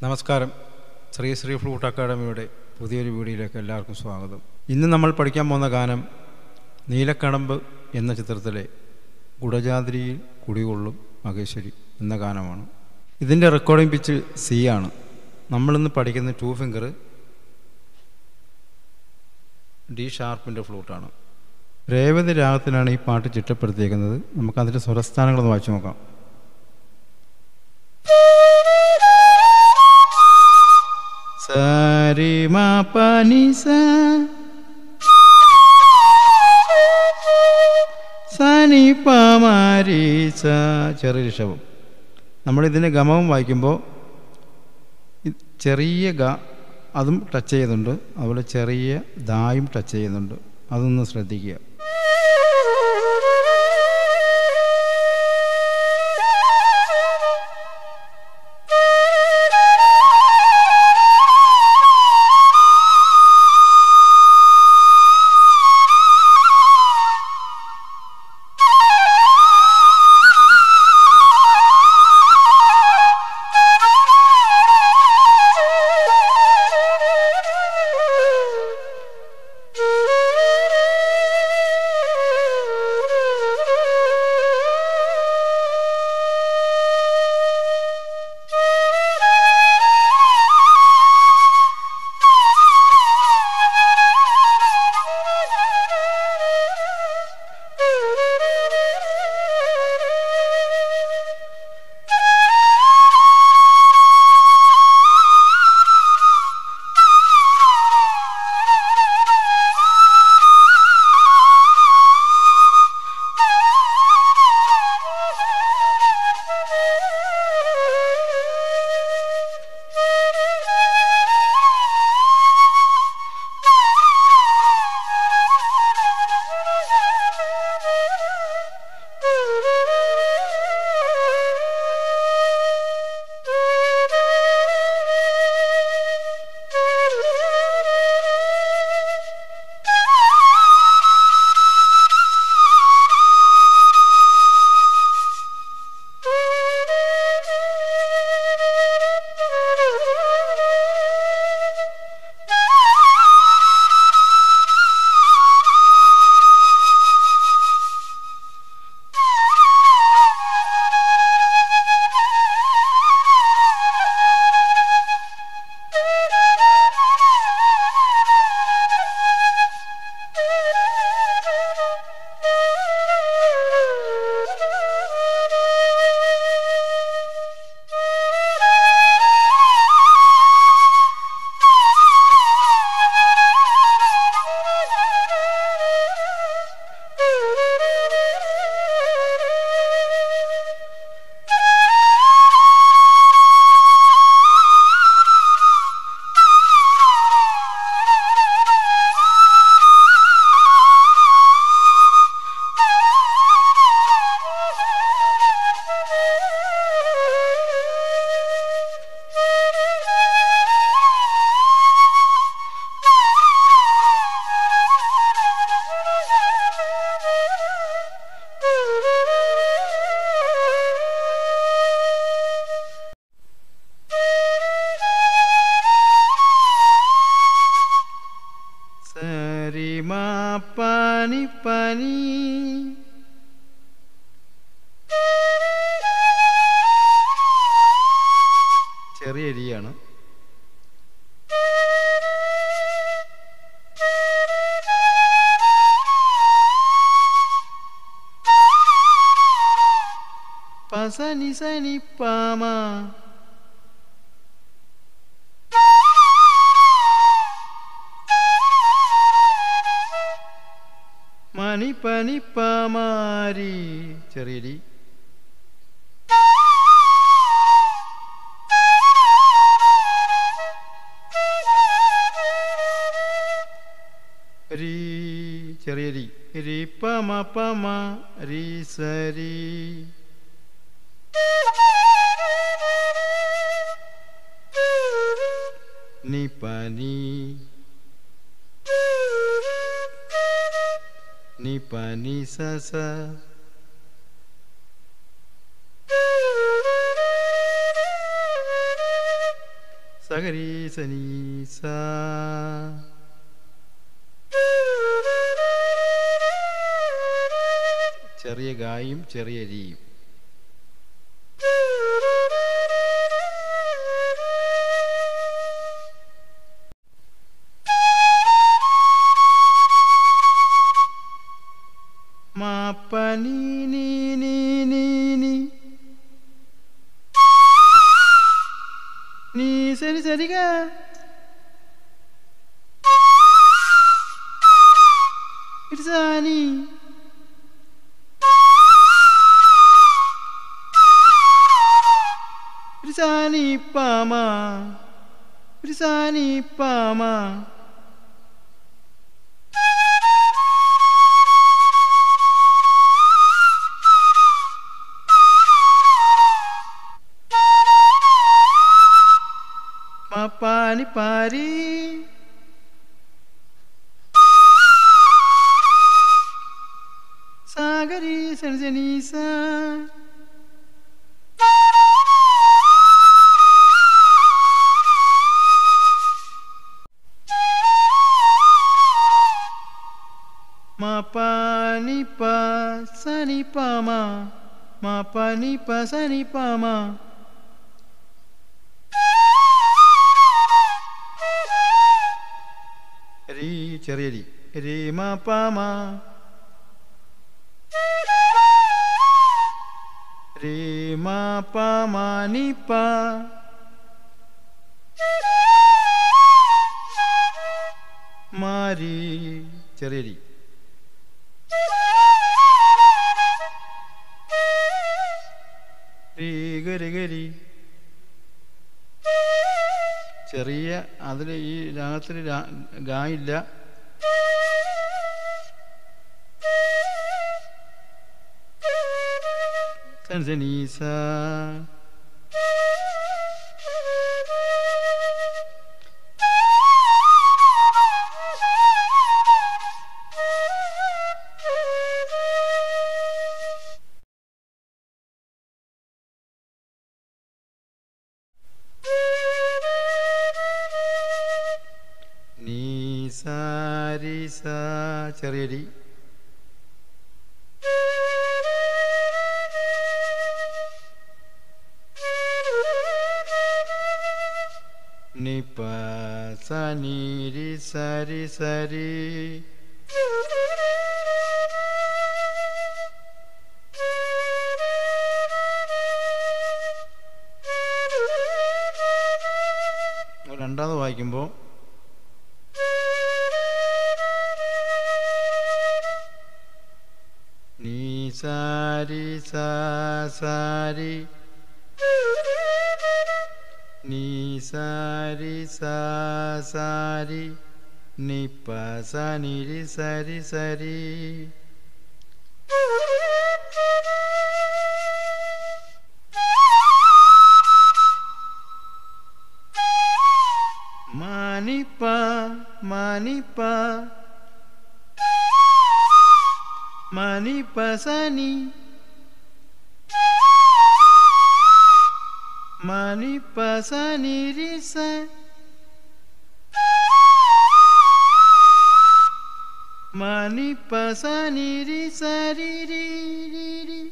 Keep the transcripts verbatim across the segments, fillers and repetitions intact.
നമസ്കാരം. ശ്രീ ശ്രീ ഫ്ലൂട്ട് അക്കാഡമിയുടെ പുതിയൊരു വീഡിയോയിലേക്ക് എല്ലാവർക്കും സ്വാഗതം. ഇന്ന് നമ്മൾ പഠിക്കാൻ പോകുന്ന ഗാനം നീലക്കടമ്പ് എന്ന ചിത്രത്തിലെ കുടജാദ്രിയിൽ കുടികൊള്ളും മഹേശ്വരി എന്ന ഗാനമാണ്. ഇതിൻ്റെ റെക്കോർഡിംഗ് പിച്ച് സി ആണ്. നമ്മളിന്ന് പഠിക്കുന്ന ടു ഫിംഗർ ഡി ഷാർപ്പിൻ്റെ ഫ്ലൂട്ടാണ്. രേവതി രാഗത്തിലാണ് ഈ പാട്ട് ചിട്ടപ്പെടുത്തിയിരിക്കുന്നത്. നമുക്കതിൻ്റെ സ്വരസ്ഥാനങ്ങളൊന്ന് വായിച്ചു നോക്കാം. സരി മ പ നി സ സ നി പ മ രി സ. ചെറിയ ഋഷഭം. നമ്മളിതിൻ്റെ ഗമവും വായിക്കുമ്പോൾ ചെറിയ ഗ അതും ടച്ച് ചെയ്യുന്നുണ്ട്, അതുപോലെ ചെറിയ ദായും ടച്ച് ചെയ്യുന്നുണ്ട്. അതൊന്ന് ശ്രദ്ധിക്കുക. പനി പനി ചെറിയ എരിയാണ്. പസനി സനി പാമ മണി പനി പാമാരി ചെറിയരി. രി ചെറിയരി രി പമ പമ രി സരി. നി പനി നി പനി സസ. സഗരി സനി സാ. ചെറിയ ഗായും ചെറിയ രീയും. മാപ്പ നീ നീ നീ നീ നീ നീ സരി Sarika ഇർസാനി ഇർസാനി പാമ ഇർസാനി പാമ. Mapani pari sagari sanjanisa mapani pa sani pama mapani pa sani pama. രി ചെറിയ രി രി മ പ മ രി മ പ മ നി പ മ രി ചെറിയ രി രി ഗരി ഗരി. ചെറിയ അതിൽ ഈ രാഗത്തിൽ ഗായില്ല. സൻസനീസ സാരി സാ ചെറിയ രി നി പ സ നി രി സരി സരി രണ്ടാമത് വായിക്കുമ്പോൾ നീ സാരി സാ സാരി നീ സാരി സാ സാരി നി പ സ നി രി സരി സരി. മാനി പ മാനി പ mani pasani mani pasani risa mani pasani risa ri ri ri ri.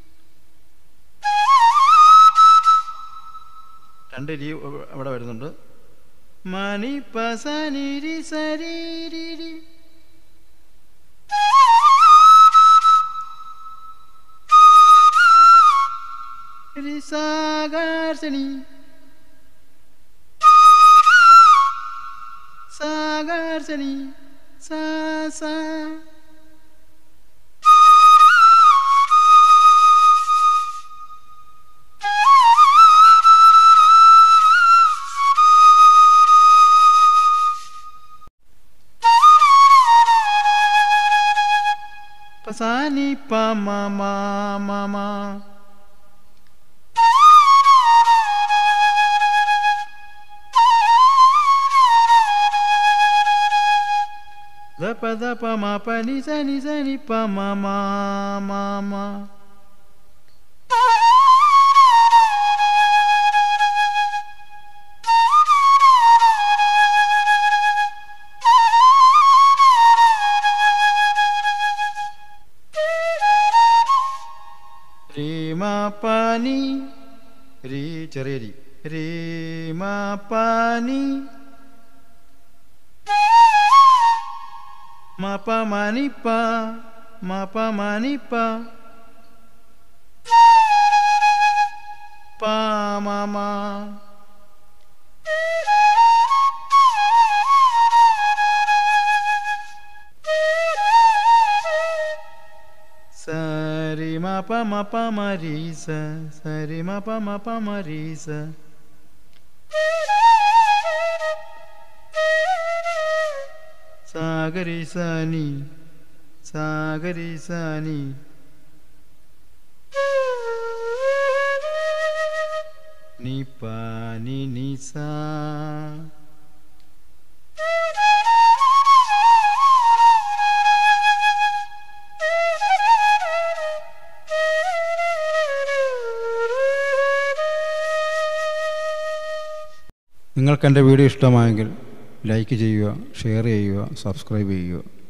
രണ്ട് രീ അവിടെ വരുന്നുണ്ട്. mani pasani risa ri ri ri. Ri sa ga sa ni sa ga sa ni sa sa. Pa sa ni pa ma ma ma ma. Da pa da pa ma pa ni sa ni sa ni pa ma ma ma ma. മാ പാ നീ രീ ചെറിയ രീ രീ മാ പാ നീ മാ പാ മാ നീ പാ മാ പാ മാ നീ പാ പാ മാ മാ സരി മാ പ മ പ മ രി സ സരി മ പ മ പ മ രി സ സാഗരി സനി സാഗരി സനി നി പ നി നി സ നിങ്ങൾക്ക് എൻ്റെ വീഡിയോ ഇഷ്ടമായെങ്കിൽ ലൈക്ക് ചെയ്യുക, ഷെയർ ചെയ്യുക, സബ്സ്ക്രൈബ് ചെയ്യുക.